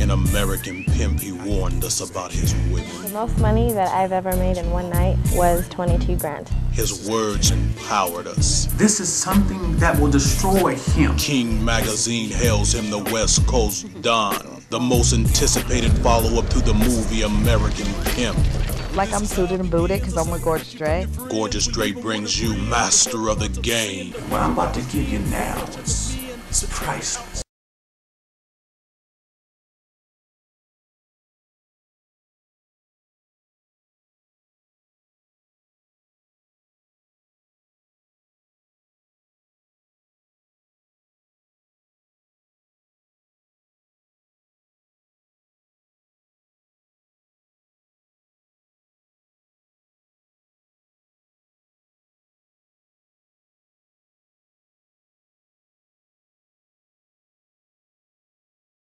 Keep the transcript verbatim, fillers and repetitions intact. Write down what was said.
an American pimp, he warned us about his women. The most money that I've ever made in one night was twenty-two grand. His words empowered us. This is something that will destroy him. King Magazine hails him the West Coast Don, the most anticipated follow-up to the movie American Pimp. Like I'm suited and booted because I'm with Gorgeous Dre. Gorgeous Dre brings you Master of the Game. What I'm about to give you now is priceless.